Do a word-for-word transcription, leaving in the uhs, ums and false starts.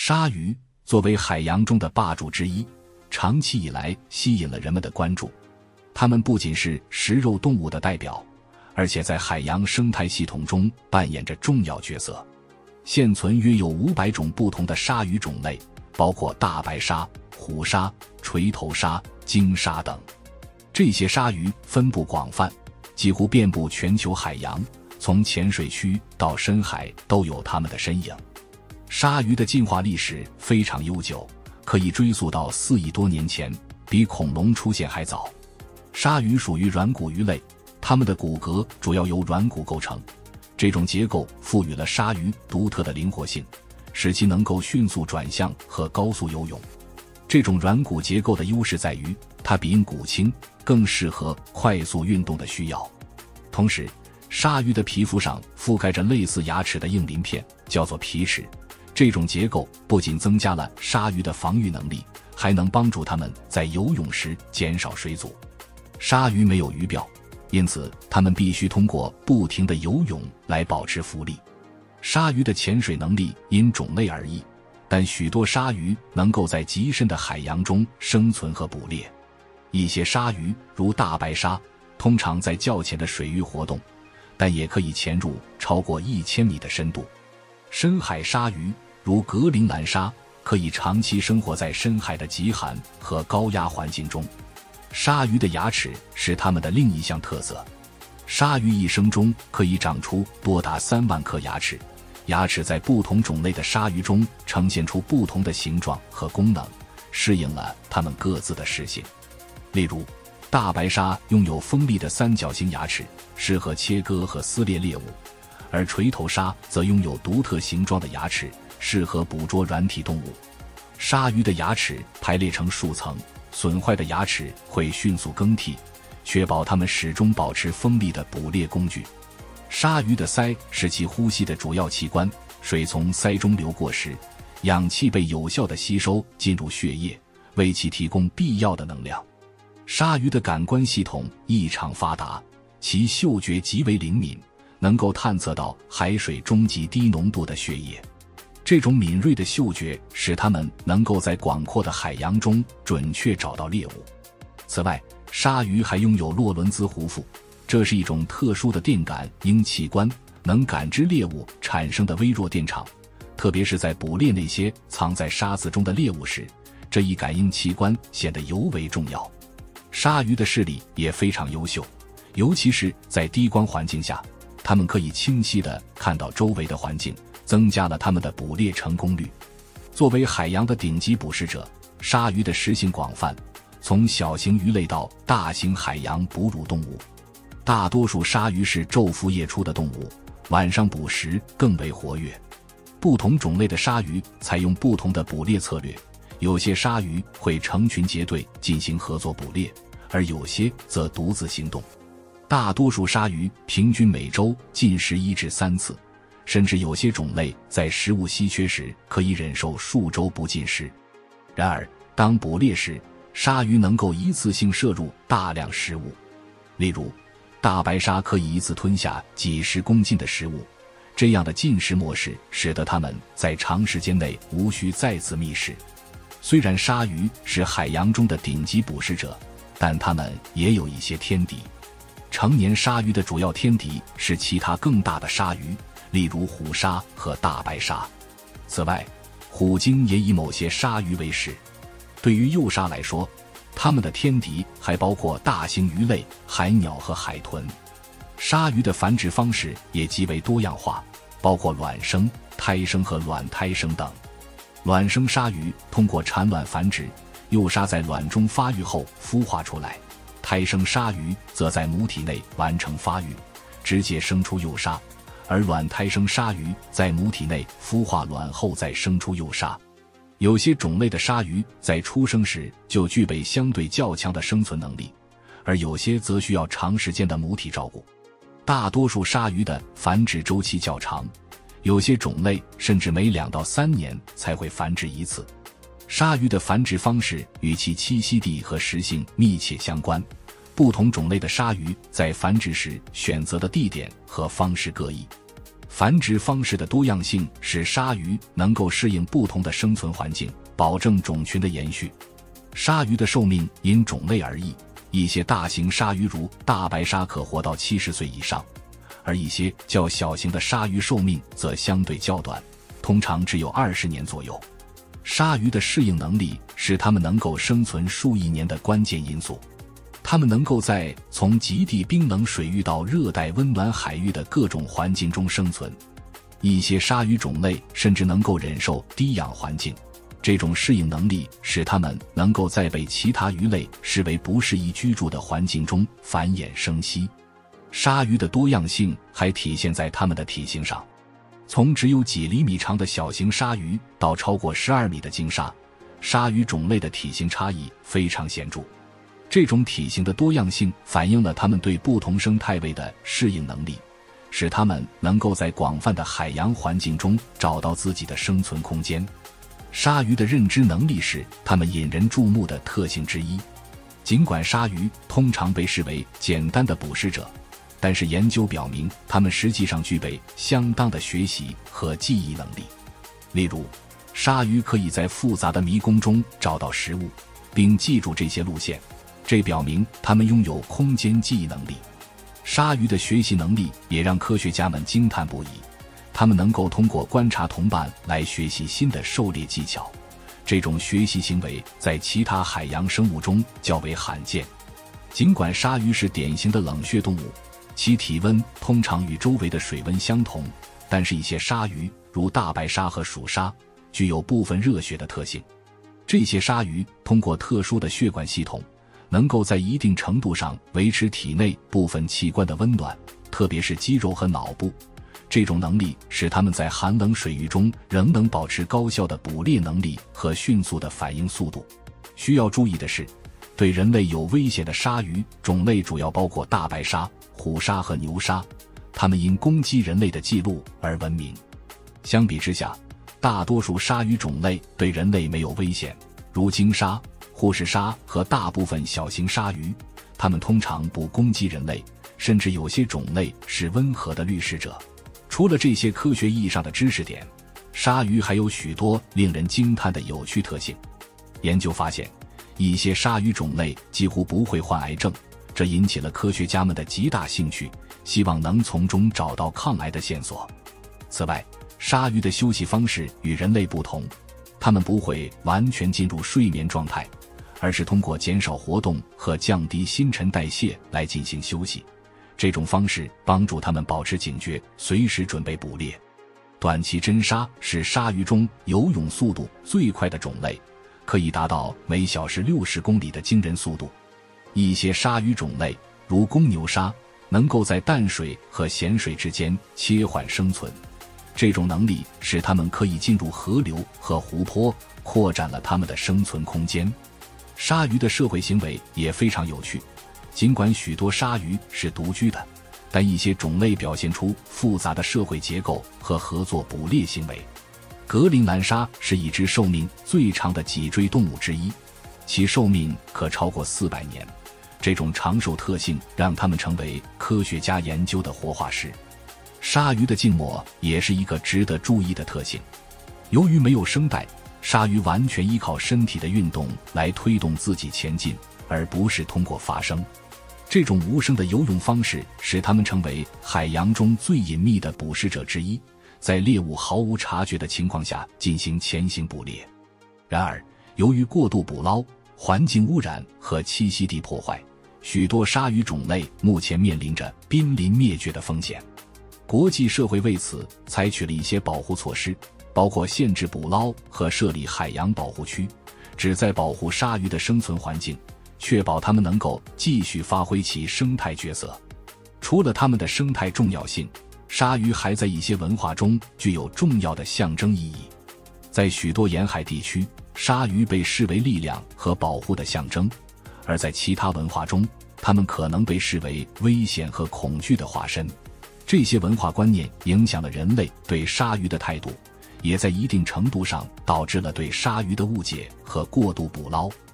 鲨鱼作为海洋中的霸主之一，长期以来吸引了人们的关注。它们不仅是食肉动物的代表，而且在海洋生态系统中扮演着重要角色。现存约有五百种不同的鲨鱼种类，包括大白鲨、虎鲨、锤头鲨、鲸鲨等。这些鲨鱼分布广泛，几乎遍布全球海洋，从浅水区到深海都有它们的身影。鲨鱼的进化历史非常悠久，可以追溯到四亿多年前，比恐龙出现还早。鲨鱼属于软骨鱼类，它们的骨骼主要由软骨构成，这种结构赋予了鲨鱼独特的灵活性，使其能够迅速转向和高速游泳。这种软骨结构的优势在于，它比硬骨轻，更适合快速运动的需要。同时，鲨鱼的皮肤上覆盖着类似牙齿的硬鳞片，叫做皮齿。这种结构不仅增加了鲨鱼的防御能力，还能帮助它们在游泳时减少水阻。鲨鱼没有鱼鳔，因此它们必须通过不停的游泳来保持浮力。鲨鱼的潜水能力因种类而异，但许多鲨鱼能够在极深的海洋中生存和捕猎。一些鲨鱼，如大白鲨，通常在较浅的水域活动，但也可以潜入超过一千米的深度。深海鲨鱼，如格陵兰鲨，可以长期生活在深海的极寒和高压环境中。鲨鱼的牙齿是它们的另一项特色。鲨鱼一生中可以长出多达三万颗牙齿，牙齿在不同种类的鲨鱼中呈现出不同的形状和功能，适应了它们各自的食性。例如，大白鲨拥有锋利的三角形牙齿，适合切割和撕裂猎物，而锤头鲨则拥有独特形状的牙齿，适合捕捉软体动物。鲨鱼的牙齿排列成数层，损坏的牙齿会迅速更替，确保它们始终保持锋利的捕猎工具。鲨鱼的鳃是其呼吸的主要器官，水从鳃中流过时，氧气被有效地吸收进入血液，为其提供必要的能量。鲨鱼的感官系统异常发达，其嗅觉极为灵敏，能够探测到海水中极低浓度的血液。这种敏锐的嗅觉使它们能够在广阔的海洋中准确找到猎物。此外，鲨鱼还拥有洛伦兹胡夫，这是一种特殊的电感应器官，能感知猎物产生的微弱电场，特别是在捕猎那些藏在沙子中的猎物时，这一感应器官显得尤为重要。鲨鱼的视力也非常优秀，尤其是在低光环境下，它们可以清晰地看到周围的环境，增加了它们的捕猎成功率。作为海洋的顶级捕食者，鲨鱼的食性广泛，从小型鱼类到大型海洋哺乳动物。大多数鲨鱼是昼伏夜出的动物，晚上捕食更为活跃。不同种类的鲨鱼采用不同的捕猎策略，有些鲨鱼会成群结队进行合作捕猎，而有些则独自行动。大多数鲨鱼平均每周进食一至三次，甚至有些种类在食物稀缺时可以忍受数周不进食。然而，当捕猎时，鲨鱼能够一次性摄入大量食物。例如，大白鲨可以一次吞下几十公斤的食物，这样的进食模式使得它们在长时间内无需再次觅食。虽然鲨鱼是海洋中的顶级捕食者，但它们也有一些天敌。成年鲨鱼的主要天敌是其他更大的鲨鱼，例如虎鲨和大白鲨。此外，虎鲸也以某些鲨鱼为食。对于幼鲨来说，它们的天敌还包括大型鱼类、海鸟和海豚。鲨鱼的繁殖方式也极为多样化，包括卵生、胎生和卵胎生等。卵生鲨鱼通过产卵繁殖，幼鲨在卵中发育后孵化出来，胎生鲨鱼则在母体内完成发育，直接生出幼鲨，而卵胎生鲨鱼在母体内孵化卵后再生出幼鲨。有些种类的鲨鱼在出生时就具备相对较强的生存能力，而有些则需要长时间的母体照顾。大多数鲨鱼的繁殖周期较长，有些种类甚至每两到三年才会繁殖一次。鲨鱼的繁殖方式与其栖息地和食性密切相关，不同种类的鲨鱼在繁殖时选择的地点和方式各异。 繁殖方式的多样性使鲨鱼能够适应不同的生存环境，保证种群的延续。鲨鱼的寿命因种类而异，一些大型鲨鱼如大白鲨可活到七十岁以上，而一些较小型的鲨鱼寿命则相对较短，通常只有二十年左右。鲨鱼的适应能力是它们能够生存数亿年的关键因素。它们能够在从极地冰冷水域到热带温暖海域的各种环境中生存。一些鲨鱼种类甚至能够忍受低氧环境，这种适应能力使它们能够在被其他鱼类视为不适宜居住的环境中繁衍生息。鲨鱼的多样性还体现在它们的体型上，从只有几厘米长的小型鲨鱼到超过十二米的鲸鲨，鲨鱼种类的体型差异非常显著。这种体型的多样性反映了它们对不同生态位的适应能力，使它们能够在广泛的海洋环境中找到自己的生存空间。鲨鱼的认知能力是它们引人注目的特性之一。尽管鲨鱼通常被视为简单的捕食者，但是研究表明它们实际上具备相当的学习和记忆能力。例如，鲨鱼可以在复杂的迷宫中找到食物，并记住这些路线，这表明它们拥有空间记忆能力。鲨鱼的学习能力也让科学家们惊叹不已，它们能够通过观察同伴来学习新的狩猎技巧，这种学习行为在其他海洋生物中较为罕见。尽管鲨鱼是典型的冷血动物，其体温通常与周围的水温相同，但是一些鲨鱼如大白鲨和鼠鲨具有部分热血的特性。这些鲨鱼通过特殊的血管系统能够在一定程度上维持体内部分器官的温暖，特别是肌肉和脑部。这种能力使它们在寒冷水域中仍能保持高效的捕猎能力和迅速的反应速度。需要注意的是，对人类有危险的鲨鱼种类主要包括大白鲨、虎鲨和牛鲨，它们因攻击人类的记录而闻名。相比之下，大多数鲨鱼种类对人类没有危险，如鲸鲨、护士鲨和大部分小型鲨鱼，它们通常不攻击人类，甚至有些种类是温和的掠食者。除了这些科学意义上的知识点，鲨鱼还有许多令人惊叹的有趣特性。研究发现，一些鲨鱼种类几乎不会患癌症，这引起了科学家们的极大兴趣，希望能从中找到抗癌的线索。此外，鲨鱼的休息方式与人类不同，它们不会完全进入睡眠状态，而是通过减少活动和降低新陈代谢来进行休息。这种方式帮助它们保持警觉，随时准备捕猎。短鳍真鲨是鲨鱼中游泳速度最快的种类，可以达到每小时六十公里的惊人速度。一些鲨鱼种类，如公牛鲨，能够在淡水和咸水之间切换生存。这种能力使它们可以进入河流和湖泊，扩展了它们的生存空间。鲨鱼的社会行为也非常有趣，尽管许多鲨鱼是独居的，但一些种类表现出复杂的社会结构和合作捕猎行为。格陵兰鲨是一只寿命最长的脊椎动物之一，其寿命可超过四百年。这种长寿特性让它们成为科学家研究的活化石。鲨鱼的静默也是一个值得注意的特性。由于没有声带，鲨鱼完全依靠身体的运动来推动自己前进，而不是通过发声。这种无声的游泳方式使它们成为海洋中最隐秘的捕食者之一，在猎物毫无察觉的情况下进行前行捕猎。然而，由于过度捕捞、环境污染和栖息地破坏，许多鲨鱼种类目前面临着濒临灭绝的风险。国际社会为此采取了一些保护措施，包括限制捕捞和设立海洋保护区，旨在保护鲨鱼的生存环境，确保它们能够继续发挥其生态角色。除了它们的生态重要性，鲨鱼还在一些文化中具有重要的象征意义。在许多沿海地区，鲨鱼被视为力量和保护的象征，而在其他文化中，它们可能被视为危险和恐惧的化身。这些文化观念影响了人类对鲨鱼的态度，也在一定程度上导致了对鲨鱼的误解和过度捕捞。